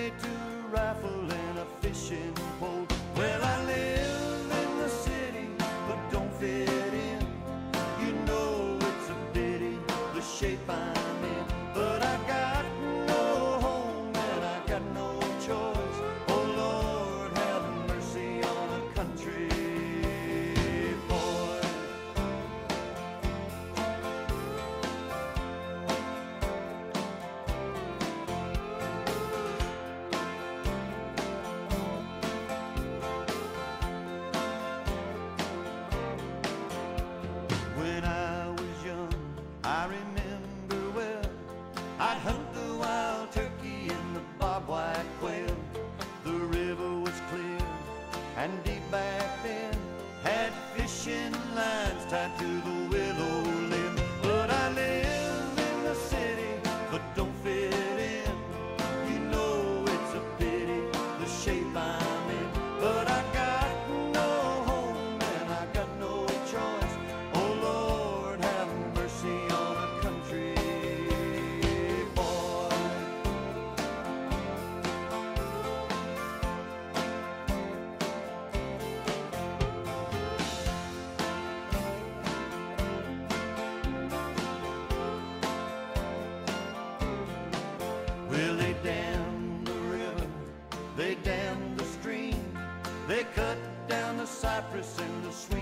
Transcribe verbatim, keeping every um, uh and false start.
me to rifle and a fishing pole. Well, I live in the city, but don't fit in. You know it's a pity, the shape I'm in. But I got no home and I got no choice. Oh Lord, have mercy on a country boy. When I was young, I remember well, I'd hunt the wild turkey and the bobwhite quail. The river was clear and deep back then, had fishing lines tied to the willow limb. But I live in the city, but don't fit in. You know it's a pity, the shape I'm in. But I got no home and I got no choice. Oh Lord, have mercy on a country boy. Well, they dammed the river, they dammed the stream, they cut down the cypress and the swing.